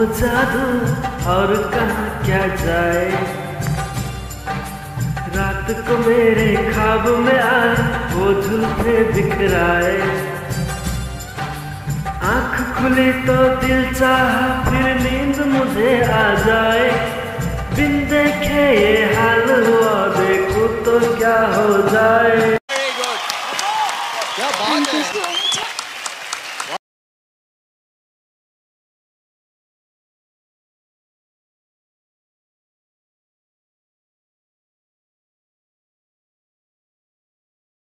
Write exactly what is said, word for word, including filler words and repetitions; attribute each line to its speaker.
Speaker 1: वो जादू और कहाँ क्या जाए। रात को मेरे ख्वाब में आए वो जुल्फे बिखराए। आँख खुली तो दिल चाहा फिर नींद मुझे आ जाए। बिन देखे ये हाल हुआ देखूं तो क्या हो जाए।